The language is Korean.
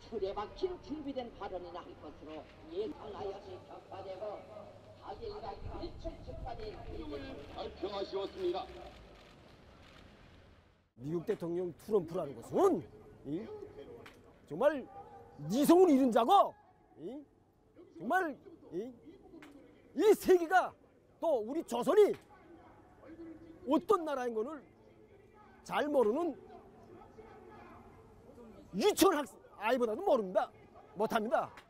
틀에 박힌 준비된 발언이나 할 것으로 예상하여서 격파되고 하길과 일출축까지 발표하시었습니다. 미국 대통령 트럼프라는 것은 정말 이성을 잃은 자고 정말 이 세계가 또 우리 조선이 어떤 나라인 것을 잘 모르는 유치원 아이보다도 모릅니다. 못합니다.